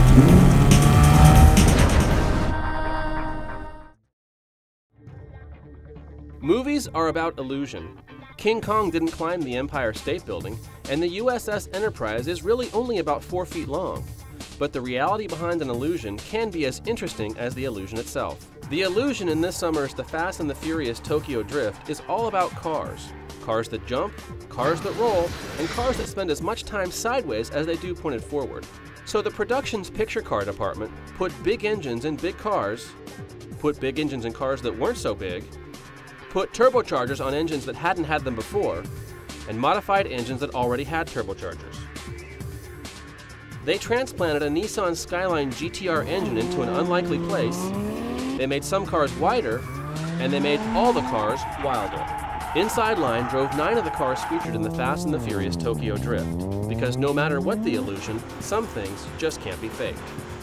Movies are about illusion. King Kong didn't climb the Empire State Building, and the USS Enterprise is really only about 4 feet long. But the reality behind an illusion can be as interesting as the illusion itself. The illusion in this summer's The Fast and the Furious Tokyo Drift is all about cars. Cars that jump, cars that roll, and cars that spend as much time sideways as they do pointed forward. So the production's picture car department put big engines in big cars, put big engines in cars that weren't so big, put turbochargers on engines that hadn't had them before, and modified engines that already had turbochargers. They transplanted a Nissan Skyline GTR engine into an unlikely place, they made some cars wider, and they made all the cars wilder. Inside Line drove 9 of the cars featured in the Fast and the Furious Tokyo Drift, because no matter what the illusion, some things just can't be faked.